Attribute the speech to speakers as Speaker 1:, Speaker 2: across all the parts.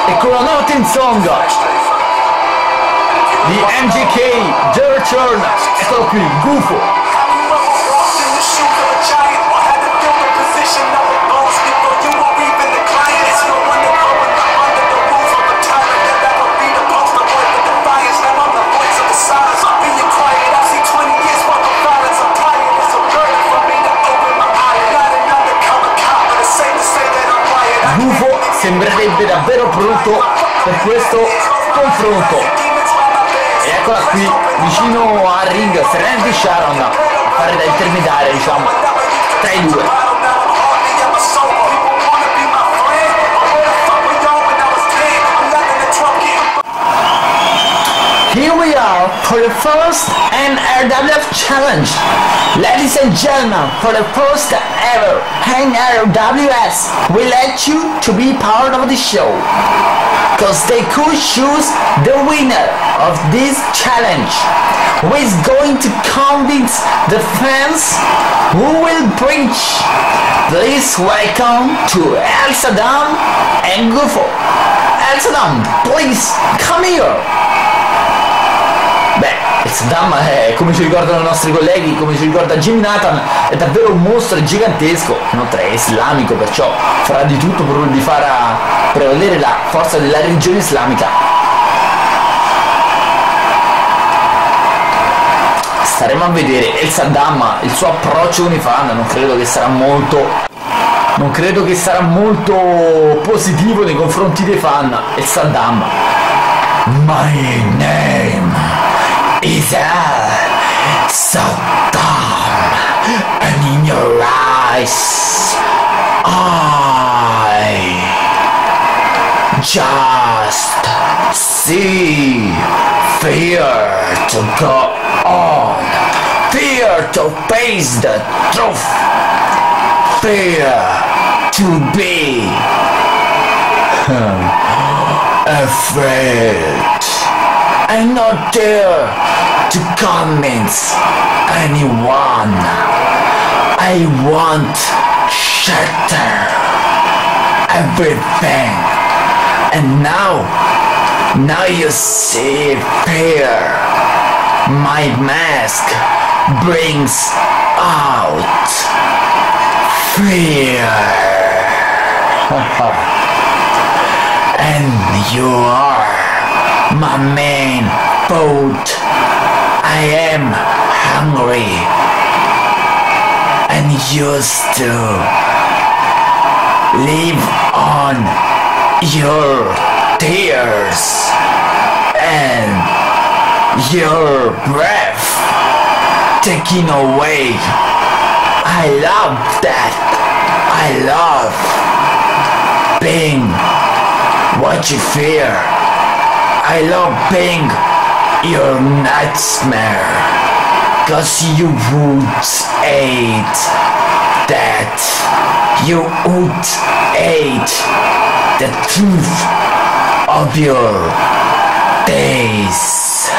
Speaker 1: e con la nuova theme song di MGK, The Return. Eccolo qui, Gufo. Gufo sembrerebbe davvero pronto per questo confronto. E eccola qui, vicino al ring, Serenity Sharon a fare da intermediaria, diciamo, tra i due. Here we are for the first NRWF challenge. Ladies and gentlemen, for the first ever NRWS, we let you to be part of the show. Cause they could choose the winner of this challenge, who is going to convince the fans who will preach. Please welcome to El Saddam and Gufo. El Saddam, please come here. Beh, il Saddam è, come ci ricordano i nostri colleghi, come ci ricorda Jimmy Nathan, è davvero un mostro gigantesco, inoltre è islamico, perciò farà di tutto pur di far prevalere la forza della religione islamica. Staremo a vedere il Saddam, il suo approccio con i fan, non credo che sarà molto positivo nei confronti dei fan. Il Saddam. My name is Saddam, and in your eyes I just see fear to go on, fear to face the truth, fear to be afraid. I'm not there to convince anyone. I want shatter everything. And now you see fear. My mask brings out fear. And you are my main food. I am hungry and used to live on your tears and your breath taking away. I love that. I love being what you fear. I love being your nightmare, 'cause you would hate that. You would hate the truth of your days.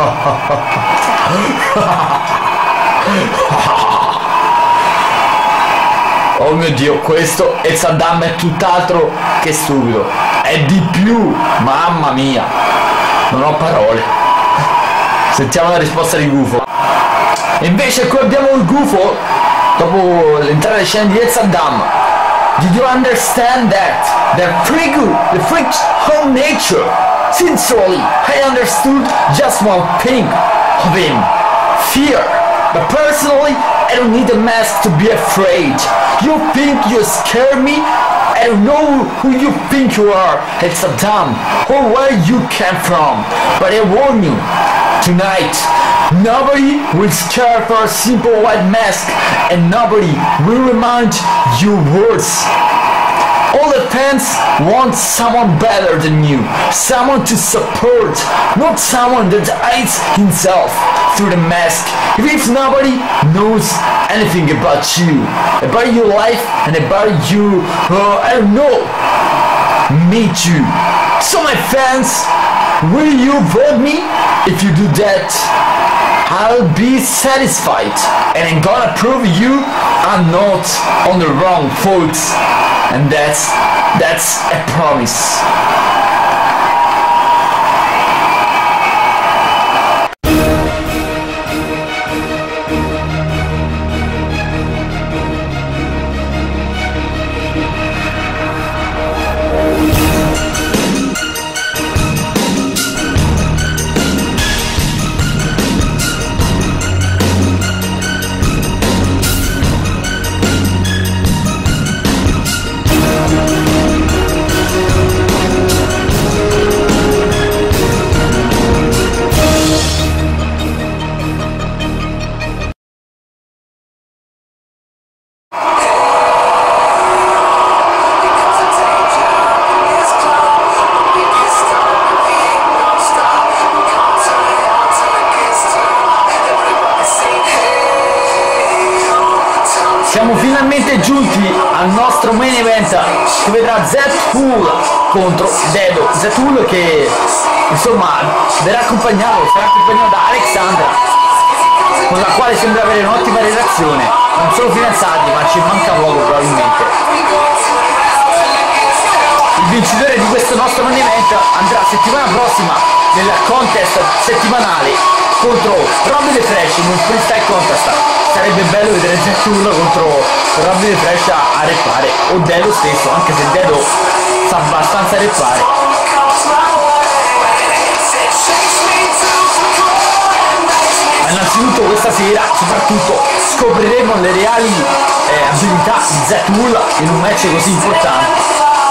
Speaker 1: Oh mio Dio, questo e Saddam è tutt'altro che stupido. È di più, mamma mia. Non ho parole. Sentiamo la risposta di Gufo. E invece qui abbiamo il Gufo dopo l'entrata di scena di El Saddam. Did you understand that? The freak home nature. Sincerely, I understood just one thing of him. Fear. But personally, I don't need a mask to be afraid. You think you scare me? I don't know who you think you are, El Saddam, or where you came from. But I warn you, tonight, nobody will scare for a simple white mask, and nobody will remind you words. All the fans want someone better than you, someone to support, not someone that hides himself through the mask. If nobody knows anything about you, about your life, and about you, I don't know, me too. So my fans, will you vote me? If you do that, I'll be satisfied, and I'm gonna prove you are not on the wrong, folks. And that's a promise. giunti al nostro main event che vedrà Zetool contro Dedo. Zetool che insomma sarà accompagnato da Alexandra, con la quale sembra avere un'ottima relazione, non sono fidanzati ma ci manca poco probabilmente. Il vincitore di questo nostro main event andrà settimana prossima nel contest settimanale contro Robby The Fresh in un freestyle contest. Sarebbe bello vedere Zetool contro Robby The Fresh a reppare, o Dedo stesso, anche se Dedo sa abbastanza reppare. Innanzitutto questa sera soprattutto scopriremo le reali abilità di Zetool in un match così importante.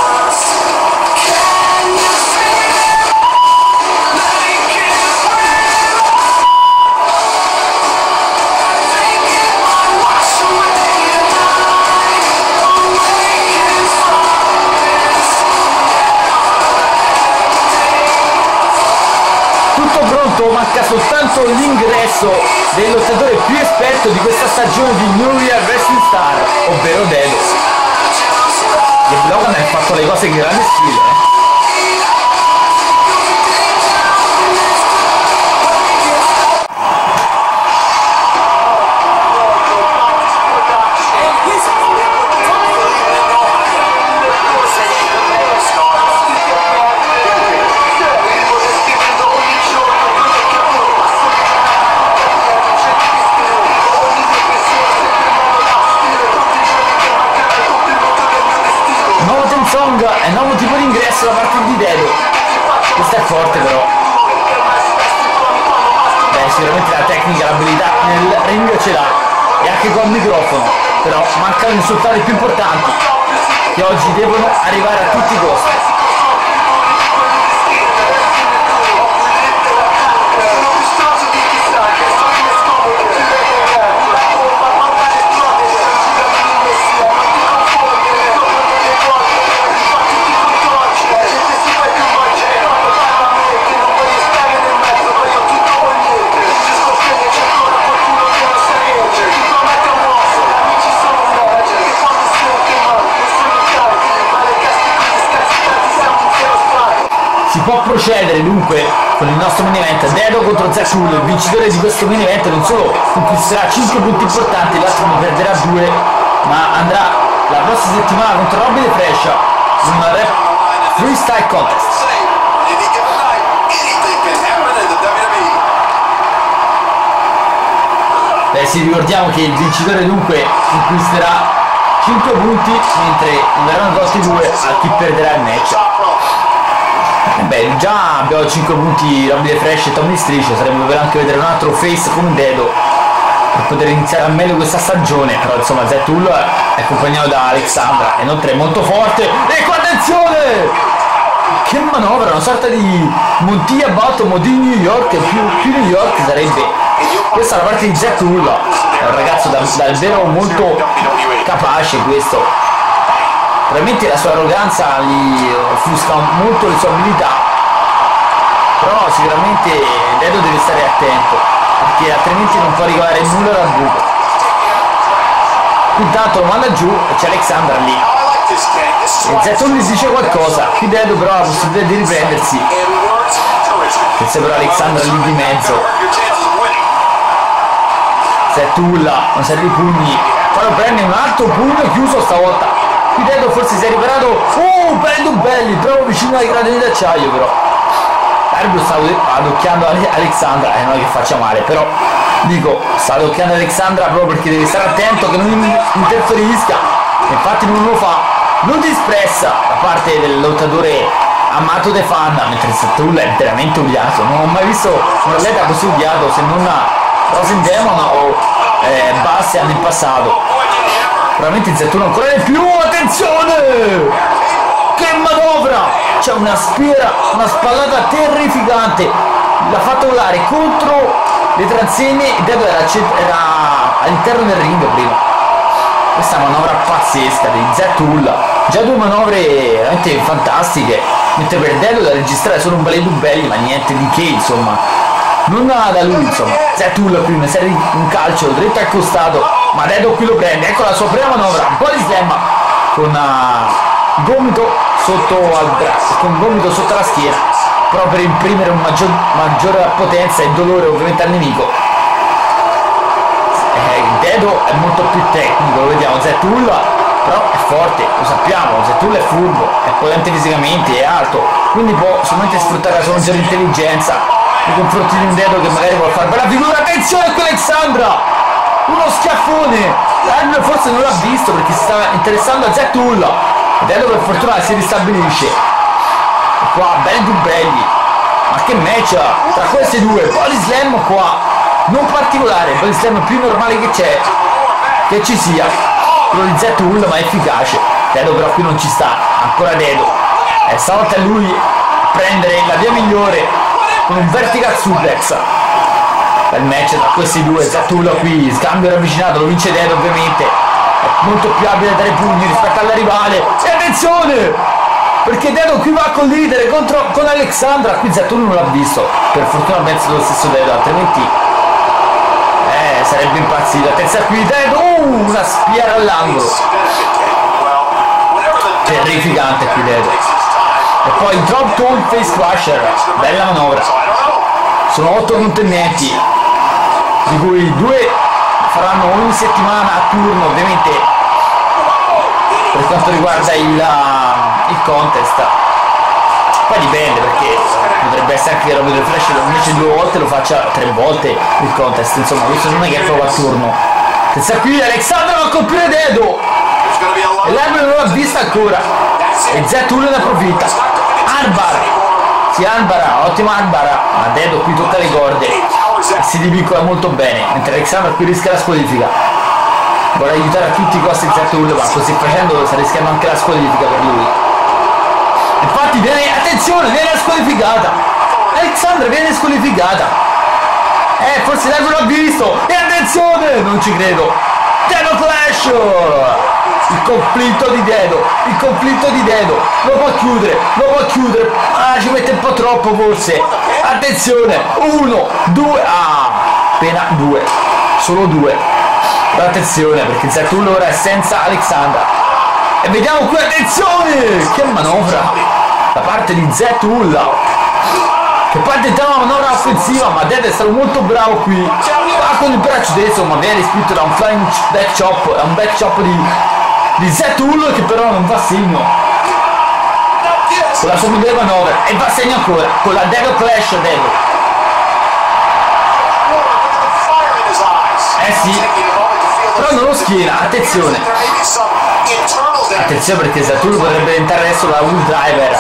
Speaker 1: Manca soltanto l'ingresso del lottatore più esperto di questa stagione di New Year Wrestling Star, ovvero Dedo. E Logan ha fatto le cose in grande stile, è nuovo tipo di ingresso da parte di Dedo. Questo è forte però. Beh, sicuramente la tecnica, l'abilità nel ring ce l'ha, e anche col microfono, però mancano i risultati più importanti che oggi devono arrivare a tutti i costi. Si può procedere dunque con il nostro main event Dedo contro Zetool. Il vincitore di questo main event non solo conquisterà 5 punti importanti, l'altro ne perderà 2, ma andrà la prossima settimana contro Robby The Fresh in una rap freestyle contest. Beh, sì, ricordiamo che il vincitore dunque conquisterà 5 punti, mentre ne verranno tolti 2 a chi perderà il match. Beh, già abbiamo 5 punti Robby The Fresh e Tommy Strisce, sarebbe bello anche vedere un altro face come Dedo per poter iniziare al meglio questa stagione, però insomma Zetool è accompagnato da Alexandra, inoltre è molto forte, e qua attenzione! Che manovra, una sorta di Montilla Baltimore di New York, più New York sarebbe. Questa è la parte di Zetool, è un ragazzo davvero molto capace questo. Probabilmente la sua arroganza gli offusca molto le sue abilità, però sicuramente Dedo deve stare attento, perché altrimenti non può ricavare nulla dal buco. Intanto lo manda giù e c'è Alexandra lì, e Zetool gli dice qualcosa, qui Dedo però ha la possibilità di riprendersi, senza però Alexandra lì di mezzo. Zetool, una serie di pugni, poi lo prende un altro pugno chiuso stavolta. Dedo forse si è riparato, belli, proprio vicino ai gradini d'acciaio, però l'arbitro sta adocchiando Alexandra, non è che faccia male, però dico, sta adocchiando Alexandra proprio perché deve stare attento che non interferisca, infatti non lo fa, non dispressa da parte del lottatore amato dei fan, mentre Zetool è veramente odiato. Non ho mai visto un atleta così odiato, se non Rosin Demon o Bastian nel passato. Probabilmente Zetool ancora di più, attenzione! Che manovra! C'è una spallata terrificante, l'ha fatto volare contro le transenne, e Dedo era all'interno del ring prima. Questa è una manovra pazzesca di Zetool, già 2 manovre veramente fantastiche, mentre per Dedo da registrare solo un ballet belli, ma niente di che, insomma, non da lui, insomma. Zetool prima serie un calcio dritto al costato ma Dedo qui lo prende, ecco la sua prima manovra, un po' di slam con gomito sotto al braccio, con gomito sotto la schiena, proprio per imprimere un maggiore potenza e dolore ovviamente al nemico. Dedo è molto più tecnico, lo vediamo, Zetool però è forte, lo sappiamo, Zetool è furbo, è potente fisicamente, è alto, quindi può solamente sfruttare la sua maggiore intelligenza nei confronti di un Dedo che magari vuole fare bella figura. Attenzione con Alexandra, uno schiaffone, l'arbitro forse non l'ha visto perché si sta interessando a Zetool. Dedo per fortuna si ristabilisce, e qua belli più belli, ma che match tra questi due, body slam qua non particolare, il body slam più normale che ci sia, quello di Zetool, ma efficace. Dedo però qui non ci sta, ancora Dedo, e stavolta è lui a prendere la via migliore con un vertical suplex. Bel match tra questi due, Zetool qui, scambio ravvicinato, lo vince Dedo ovviamente, è molto più abile a dare pugni rispetto alla rivale, e attenzione, perché Dedo qui va a collidere con Alexandra, qui Zetool non l'ha visto, per fortuna penso lo stesso Dedo, altrimenti sarebbe impazzito. Attenzione qui Dedo, una spiara all'angolo, terrificante qui Dedo, e poi drop toe face crusher, bella manovra. Sono 8 contendenti, di cui 2 faranno ogni settimana a turno ovviamente per quanto riguarda il contest. Poi dipende, perché potrebbe essere anche che Robin del Flash invece 2 volte lo faccia 3 volte il contest, insomma questo non è che è proprio a turno. Senza qui Alexandra va a colpire Dedo e l'arbitro non l'ha vista ancora e Zetool ne approfitta. Armbar, si arbara, ottima arbara, ma Dedo qui tocca le corde e si divincola molto bene, mentre Alexandra qui rischia la squalifica. Vuole aiutare a tutti i costi Zetool, ma così facendo sta rischiando anche la squalifica per lui. Infatti viene squalificata, Alexandra viene squalificata, forse l'arbitro l'ha visto, e attenzione, non ci credo, Dedo Clash, il conflitto di Dedo, lo può chiudere, ci mette un po' troppo forse. Attenzione, 1, 2, appena 2, solo 2, però attenzione perché Zetool ora è senza Alexandra. E vediamo qui, attenzione, che manovra da parte di Zetool, che poi tentava una manovra offensiva, ma Dedo è stato molto bravo qui, va con il braccio destro, ma viene respinto da un flying back chop, è un back chop di Zetool che però non va a segno con la sua migliore manovra, e va a segno ancora con la Dedo Clash. Dedo, sì, però non lo schiena, attenzione perché Zetool potrebbe diventare adesso la Wood Driver.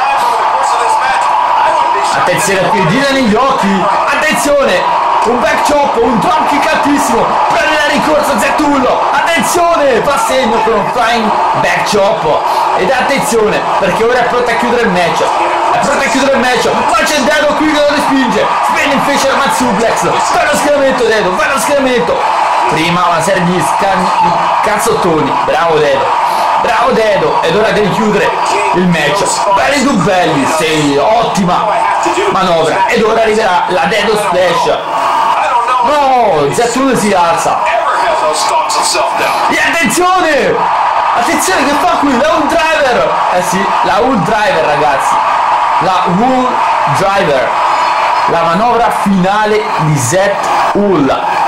Speaker 1: Attenzione qui, Dina negli occhi, attenzione, un back chop, un drop kick altissimo, prende la rincorsa Zetool, attenzione, fa segno con un flying back chop, ed attenzione perché ora è pronta a chiudere il match, ma c'è Dedo qui che lo respinge, spinning in fece la mat suplex, vai lo schieramento Dedo, prima una serie di cazzottoni, bravo Dedo, ed ora devi chiudere il match, belli tu belli, sei ottima manovra, ed ora arriverà la Dedo Splash. No, Zetool si alza, e attenzione che fa qui, la Wood Driver, sì, la Wood Driver ragazzi, la Wood Driver, la manovra finale di Zetool.